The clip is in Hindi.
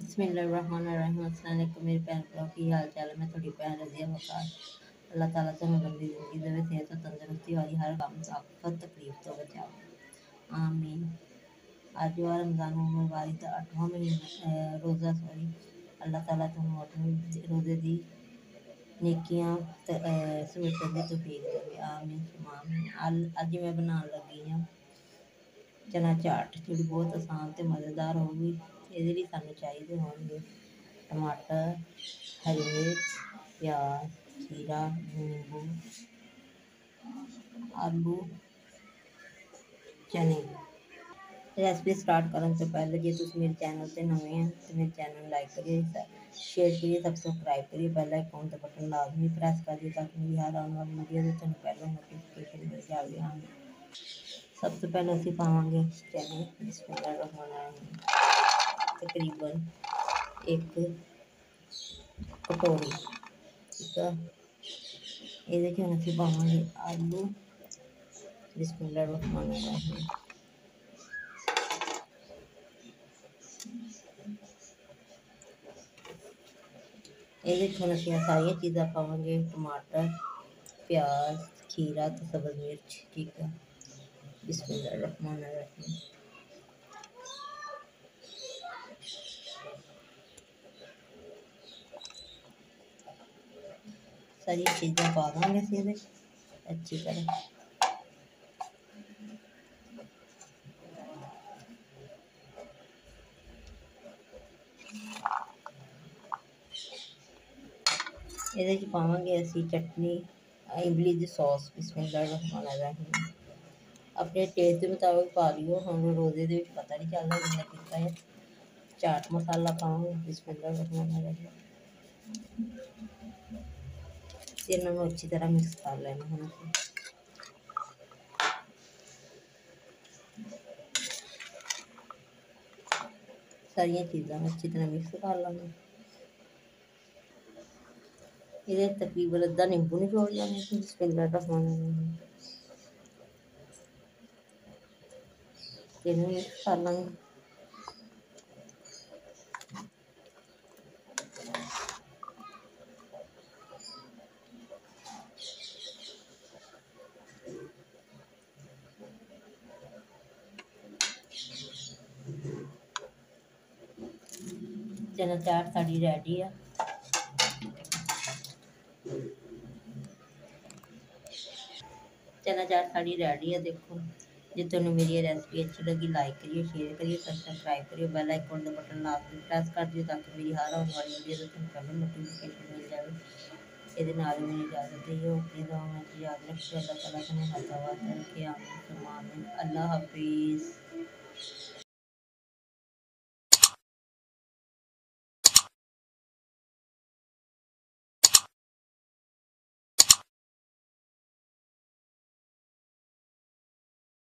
बिस्मिल्लाहिर्रहमानिर्रहीम। अस्सलाम वालेकुम मेरे भैन भराओ, की हाल चाल है। मैं थोड़ी भैन रज़िया वकार। अल्लाह ताला तुहानू लंबी ज़िंदगी देवे, सेहत और तंदुरुस्ती वाली हर गम आफत तकलीफ तो बचावे, आमीन। अज वा रमज़ान मुबारक दा 8वां महीना रोज़ा अल्लाह ताला तुहानू अपने रोज़े दी नेकियां समेटन दी तौफीक देवे, आमीन सुम्मा आमीन। अज मैं बनान लगी हाँ चना चाट, जी बहुत आसान तो मज़ेदार होगी। ये सानू चाहिए होंगे टमाटर, हरी मिर्च, प्याज, खीरा, नींबू, आलू, चने। रेसिपी स्टार्ट करने से पहले जो तुम मेरे चैनल से नवे हैं तो मेरे चैनल लाइक करिए, शेयर करिए, सब्सक्राइब करिए, बेल आइकॉन का बटन लाजमी प्रेस करिए ताकि मेरी हर आने वाली वीडियो से तुम पहले नोटिफिकेशन मिल जाए। हाँ, सबसे पहले असं पावे चने, बिस्मिल्लाहिर्रहमानिर्रहीम, तकरीबन एक कटोरी, ठीक है। ये हम असं पावे आलू, बिस्मिल्लाहिर्रहमानिर्रहीम, ये हम असं सारिया चीज़ा पावे टमाटर, प्याज, खीरा तो सब्ज़ मिर्च, ठीक है। बिस्मिल्लाहिर्रहमानिर्रहीम, सारी चीज़ें पा देंगे इसे अच्छी तरह। ये पावे असी चटनी, इमली की सॉस, बिस्मिल्लाहिर्रहमानिर्रहीम, अपने टेस्ट के मुताबिक पा लियो। हम रोज़े के पता नहीं चलता जिन्ना किता है। चाट मसाला पावे, बिस्मिल्लाहिर्रहमानिर्रहीम, इन्होंने अच्छी तरह मिक्स कर लेना। हम सारिया चीज़ों अच्छी तरह मिक्स कर लेंगे। ये तकरीबन अद्धा नींबू निचोड़ लेंगे, बिस्मिल्लाहिर्रहमानिर्रहीम, मिक्स कर लेंगे। चना चाट साड़ी रेडी है। चना चाट साड़ी रेडी है। देखो जो तुम्हें मेरी रेसिपी अच्छी लगी लाइक करिए, शेयर करिए, सब्सक्राइब करिए, बेल आइकॉन का बटन लाजमी प्रेस कर दिए ताकि मेरी हर आने वाली वीडियो तुम पहले नोटिफिकेशन मिल जाए। ये मेरी इजाज़त है, अपनी दुआ में याद रखिए। अल्लाह ताला तुम्हें हर दवा रखे। आमीन सुम्मा आमीन। अल्लाह हाफिज़।